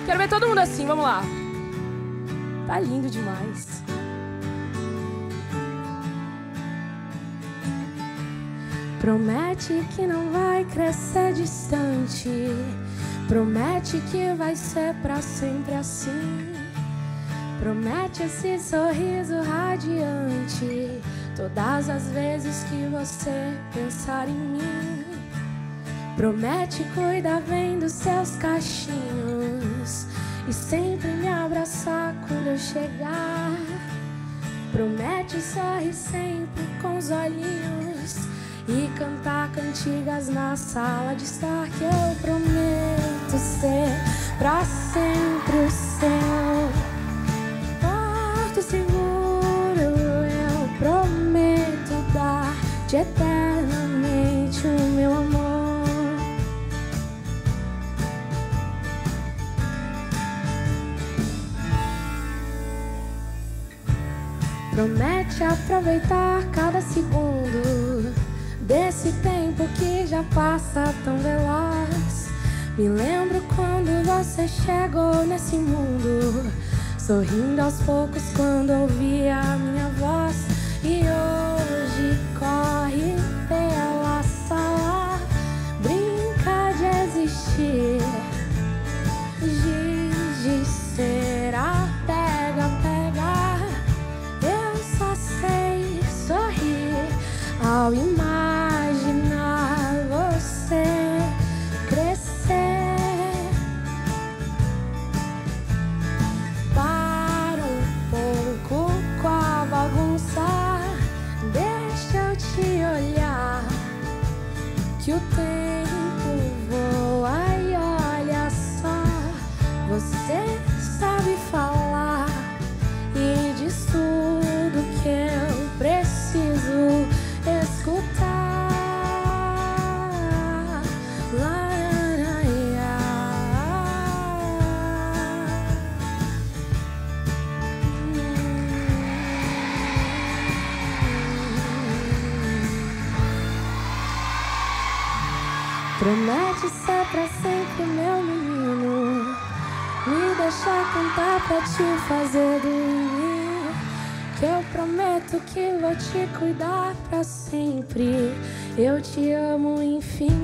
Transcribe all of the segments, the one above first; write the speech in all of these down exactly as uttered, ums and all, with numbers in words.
Quero ver todo mundo assim, vamos lá. Tá lindo demais. Promete que não vai crescer distante. Promete que vai ser pra sempre assim. Promete esse sorriso radiante todas as vezes que você pensar em mim. Promete cuidar bem dos seus cachinhos e sempre me abraçar quando eu chegar. Promete sorrir sempre com os olhinhos e cantar cantigas na sala de estar. Que eu prometo ser pra sempre o seu porto seguro. Eu prometo dar-te eternamente o meu amor. Promete aproveitar cada segundo desse tempo que já passa tão veloz. Me lembro quando você chegou nesse mundo, sorrindo aos poucos quando ouvia a minha voz. E hoje corre pela sala, brinca de existir, giz de ser a pega, pega. Eu só sei sorrir ao imaginar você crescer. Para um pouco com a bagunça, deixa eu te olhar, que o tempo voa e olha só. Você sabe falar e diz tudo que eu preciso escutar. La, la, la. Promete ser pra sempre meu menino, me deixar cantar pra te fazer dormir. Que eu prometo que vou te cuidar pra sempre. Eu te amo infinito,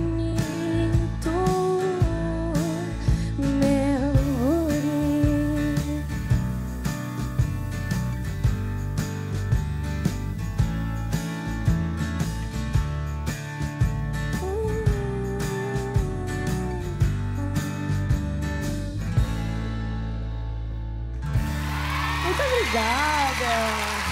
meu guri. Muito obrigada.